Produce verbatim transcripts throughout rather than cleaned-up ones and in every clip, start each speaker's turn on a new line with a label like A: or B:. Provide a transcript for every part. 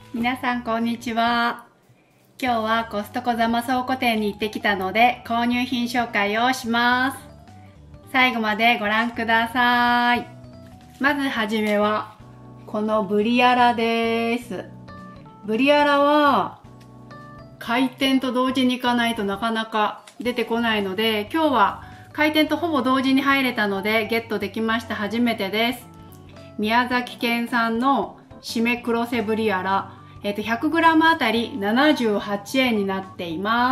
A: 皆さんこんにちは。今日はコストコザマ倉庫店に行ってきたので購入品紹介をします。最後までご覧ください。まずはじめはこのブリアラです。ブリアラは開店と同時に行かないとなかなか出てこないので、今日は開店とほぼ同時に入れたのでゲットできました。初めてです。宮崎県産の締め黒瀬ブリアラ、えっと ひゃくグラム あたりななじゅうはちえんになっています。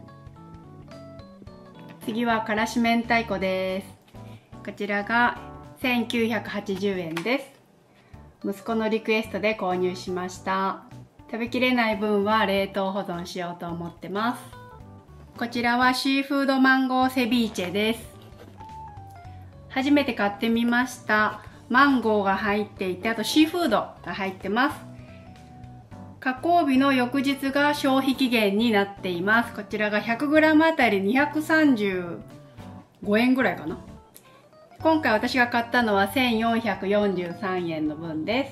A: 次はからし明太子です。こちらがせんきゅうひゃくはちじゅうえんです。息子のリクエストで購入しました。食べきれない分は冷凍保存しようと思ってます。こちらはシーフードマンゴーセビーチェです。初めて買ってみました。マンゴーが入っていて、あとシーフードが入ってます。加工日の翌日が消費期限になっています。こちらが ひゃくグラム あたりにひゃくさんじゅうごえんぐらいかな。今回私が買ったのはせんよんひゃくよんじゅうさんえんの分です。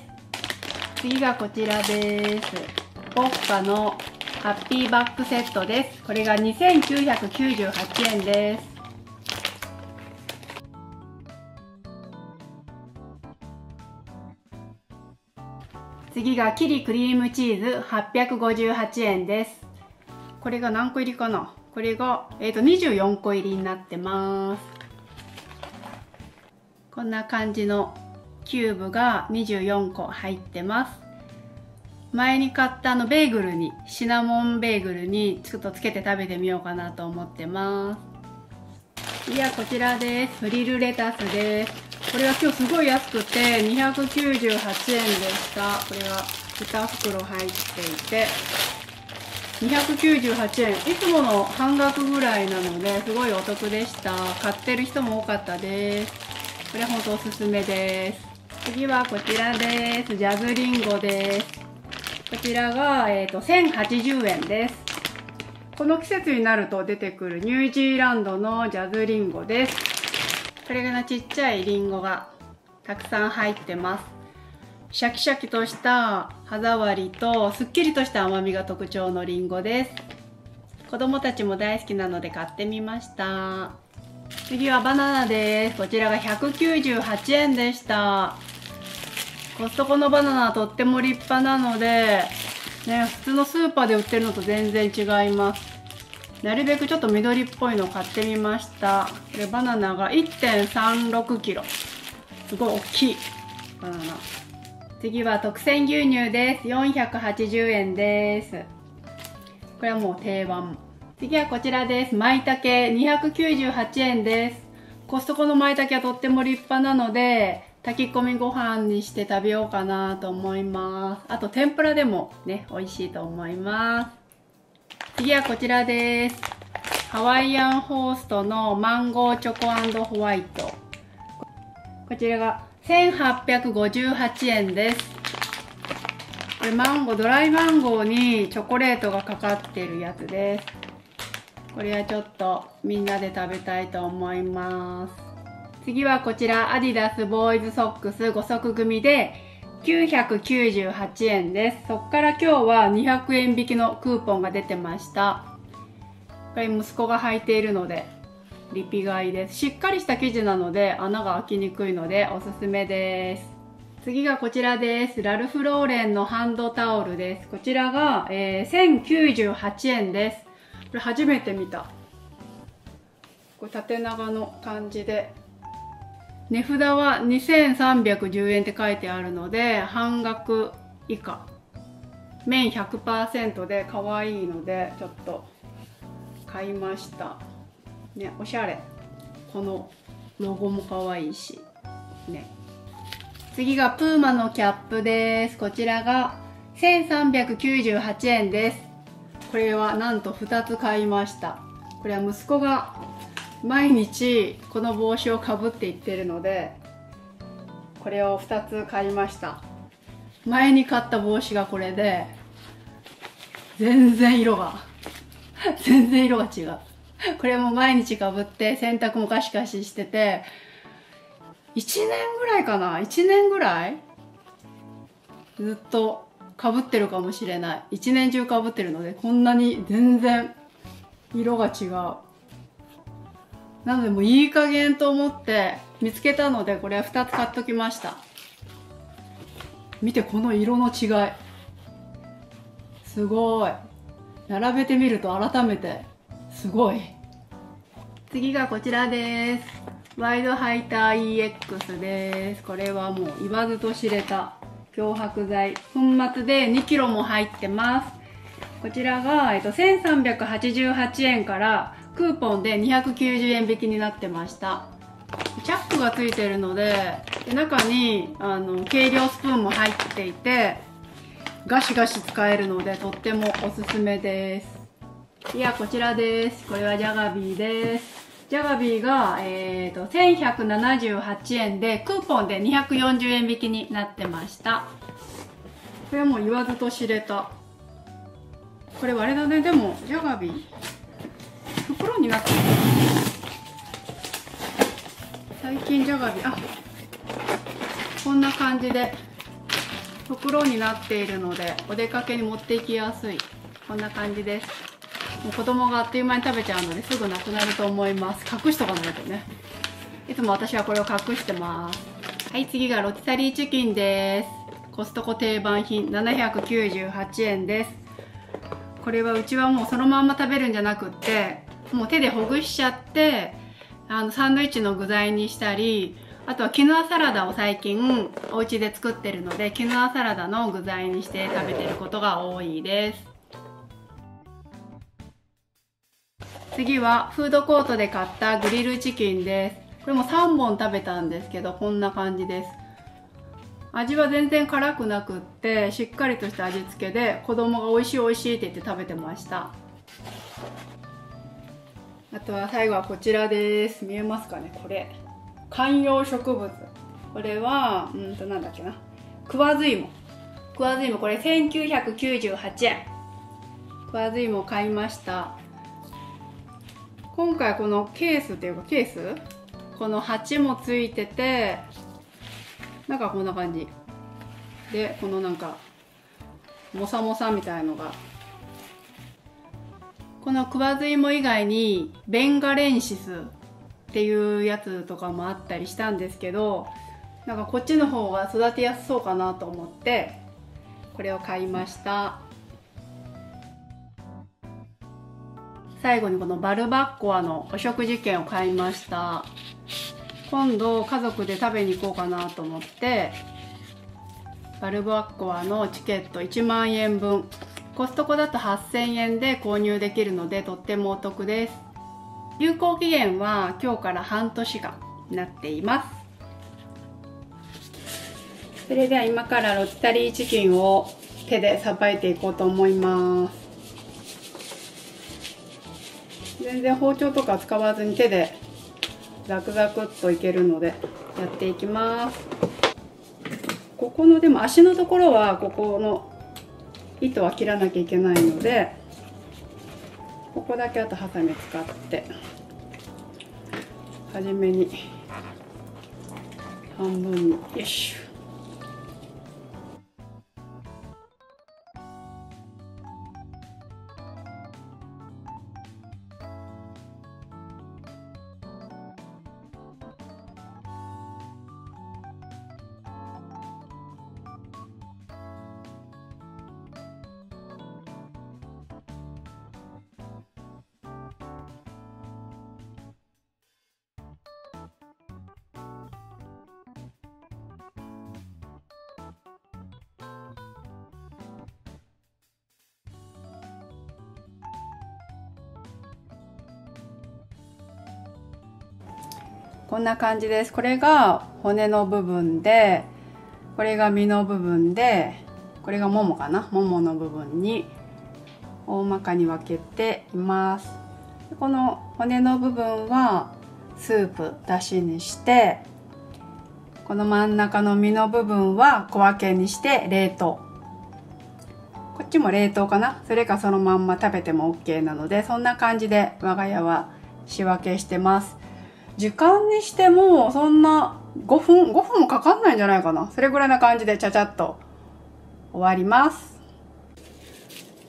A: 次がこちらです。ポッカのハッピーバッグセットです。これがにせんきゅうひゃくきゅうじゅうはちえんです。次がキリクリームチーズはっぴゃくごじゅうはちえんです。これが何個入りかな。これが、えーとにじゅうよんこ入りになってます。こんな感じのキューブがにじゅうよんこ入ってます。前に買ったあのベーグルに、シナモンベーグルにちょっとつけて食べてみようかなと思ってます。次はこちらです。フリルレタスです。これは今日すごい安くてにひゃくきゅうじゅうはちえんでした。これがに袋入っていてにひゃくきゅうじゅうはちえん、いつもの半額ぐらいなのですごいお得でした。買ってる人も多かったです。これ本当おすすめです。次はこちらです。ジャズリンゴです。こちらが、えーと、せんはちじゅうえんです。この季節になると出てくるニュージーランドのジャズリンゴです。これがちっちゃいリンゴがたくさん入ってます。シャキシャキとした歯触りとすっきりとした甘みが特徴のリンゴです。子供たちも大好きなので買ってみました。次はバナナです。こちらがひゃくきゅうじゅうはちえんでした。コストコのバナナはとっても立派なので、ね、普通のスーパーで売ってるのと全然違います。なるべくちょっと緑っぽいのを買ってみました。これバナナが いってんさんろくキロ。すごい大きいバナナ。次は特選牛乳です。よんひゃくはちじゅうえんです。これはもう定番。次はこちらです。舞茸にひゃくきゅうじゅうはちえんです。コストコの舞茸はとっても立派なので、炊き込みご飯にして食べようかなと思います。あと天ぷらでもね、美味しいと思います。次はこちらです。ハワイアンホーストのマンゴーチョコ&ホワイト。こちらがせんはっぴゃくごじゅうはちえんです。これマンゴー、ドライマンゴーにチョコレートがかかってるやつです。これはちょっとみんなで食べたいと思います。次はこちらアディダスボーイズソックスご足組できゅうひゃくきゅうじゅうはちえんです。そこから今日はにひゃくえん引きのクーポンが出てました。これ息子が履いているのでリピ買いです。しっかりした生地なので穴が開きにくいのでおすすめです。次がこちらです。ラルフローレンのハンドタオルです。こちらが、えー、せんきゅうじゅうはちえんです。これ初めて見た。これ縦長の感じで値札はにせんさんびゃくじゅうえんって書いてあるので半額以下、綿 ひゃくパーセント で可愛いのでちょっと買いましたね。おしゃれ。このロゴも可愛いしね。次がプーマのキャップです。こちらがせんさんびゃくきゅうじゅうはちえんです。これはなんとふたつ買いました。これは息子が毎日この帽子をかぶっていってるのでこれをふたつ買いました。前に買った帽子がこれで全然色が全然色が違う。これも毎日かぶって洗濯もカシカシしてていちねんぐらいかな、いちねんぐらいずっとかぶってるかもしれない。一年中かぶってるので、こんなに全然色が違う。なのでもういい加減と思って見つけたので、これはふたつ買っときました。見てこの色の違い。すごい。並べてみると改めてすごい。次がこちらです。ワイドハイター イーエックス です。これはもう言わずと知れた漂白剤。粉末でにキロも入ってます。こちらが、えっと、せんさんびゃくはちじゅうはちえんからクーポンでにひゃくきゅうじゅうえん引きになってました。チャックがついてるので、で中にあの計量スプーンも入っていて、ガシガシ使えるのでとってもおすすめです。いや、こちらです。これはジャガビーです。ジャガビーが、えーと、せんひゃくななじゅうはちえんでクーポンでにひゃくよんじゅうえん引きになってました。これはもう言わずと知れた。これあれだね。でもジャガビー袋になってる。最近ジャガビー、あ、こんな感じで袋になっているのでお出かけに持っていきやすい。こんな感じです。もう子供があっという間に食べちゃうのですぐなくなると思います。隠しとかないとね。いつも私はこれを隠してます。はい、次がロティサリーチキンです。コストコ定番品ななひゃくきゅうじゅうはちえんです。これはうちはもうそのまんま食べるんじゃなくって、もう手でほぐしちゃってあのサンドイッチの具材にしたり、あとはキヌアサラダを最近お家で作ってるので、キヌアサラダの具材にして食べてることが多いです。次はフードコートで買ったグリルチキンです。これもさんぼん食べたんですけど、こんな感じです。味は全然辛くなくって、しっかりとした味付けで子供が美味しい美味しいって言って食べてました。あとは最後はこちらです。見えますかね、これ観葉植物。これはうんとなんだっけな、クワズイモ。クワズイモ、これせんきゅうひゃくきゅうじゅうはちえん。クワズイモを買いました。今回このケースっていうかケース、この鉢もついてて、なんかこんな感じで、このなんかモサモサみたいのが、このクワズイモ以外にベンガレンシスっていうやつとかもあったりしたんですけど、なんかこっちの方が育てやすそうかなと思ってこれを買いました。最後にこのバルバッコアのお食事券を買いました。今度家族で食べに行こうかなと思って、バルバッコアのチケットいちまんえんぶん、コストコだとはっせんえんで購入できるのでとってもお得です。有効期限は今日から半年間になっています。それでは今からロティサリーチキンを手でさばいていこうと思います。全然包丁とか使わずに手でザクザクっといけるのでやっていきます。ここのでも足のところはここの糸は切らなきゃいけないので、ここだけあとハサミ使って初めに半分に、よいしょ。こんな感じです。これが骨の部分で、これが身の部分で、これがももかな、ももの部分に大まかに分けています。この骨の部分はスープだしにして、この真ん中の身の部分は小分けにして冷凍。こっちも冷凍かな、それかそのまんま食べても OK なので、そんな感じで我が家は仕分けしてます。時間にしてもそんなごふんごふんもかかんないんじゃないかな。それぐらいな感じでちゃちゃっと終わります。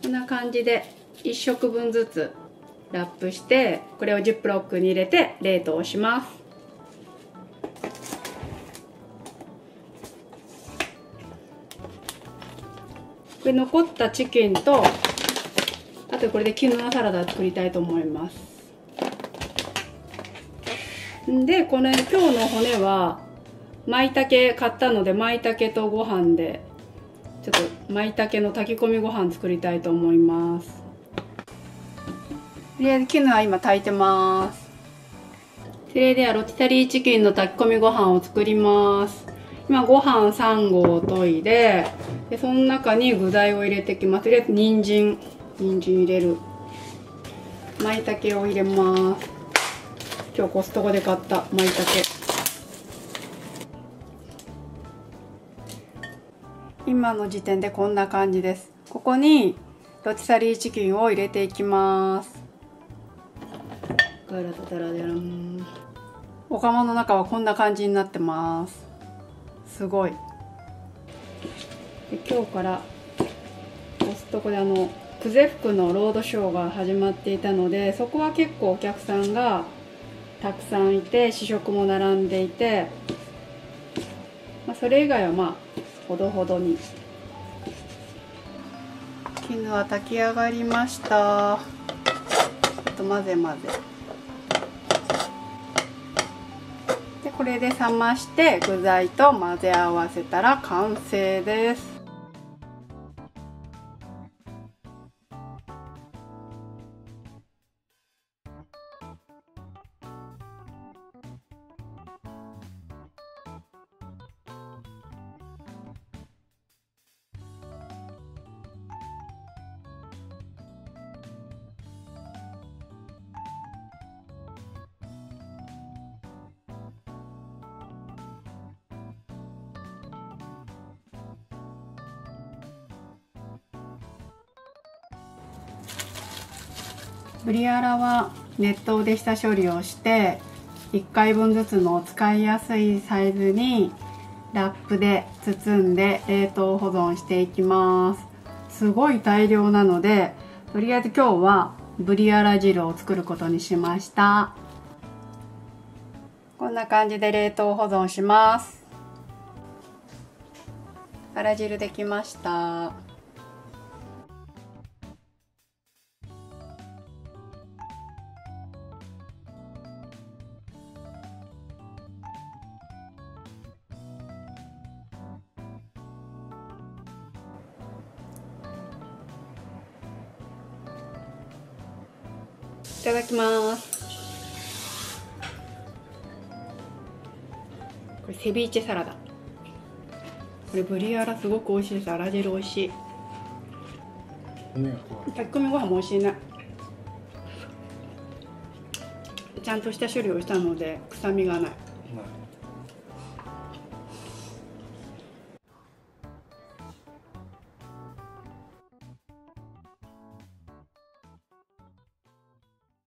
A: こんな感じでいっしょくぶんずつラップして、これをジップロックに入れて冷凍します。これ残ったチキンと、あとこれでキヌアサラダ作りたいと思います。で、この今日の骨は舞茸買ったので、舞茸とご飯でちょっと舞茸の炊き込みご飯作りたいと思います。とりあえずキヌア今炊いてます。それではロティサリーチキンの炊き込みご飯を作ります。今ご飯さん合を研いで、でその中に具材を入れていきます。とりあえず人参人参入れる。舞茸を入れます。今日コストコで買った舞茸。今の時点でこんな感じです。ここにロティサリーチキンを入れていきます。ガラタタラデラン。お釜の中はこんな感じになってます。すごい。で今日からコストコであの久世福のロードショーが始まっていたので、そこは結構お客さんがたくさんいて、試食も並んでいて、まあ、それ以外はまあほどほどに。キヌア炊き上がりました。ちょっと混ぜ混ぜで、これで冷まして具材と混ぜ合わせたら完成です。ブリアラは熱湯で下処理をしていっかいぶんずつの使いやすいサイズにラップで包んで冷凍保存していきます。すごい大量なので、とりあえず今日はブリアラ汁を作ることにしました。こんな感じで冷凍保存します。あら汁できました。いただきます。これセビーチェサラダ。これブリアラすごく美味しいです。あら汁美味しい。炊き込みご飯も美味しいね。ちゃんとした処理をしたので臭みがない。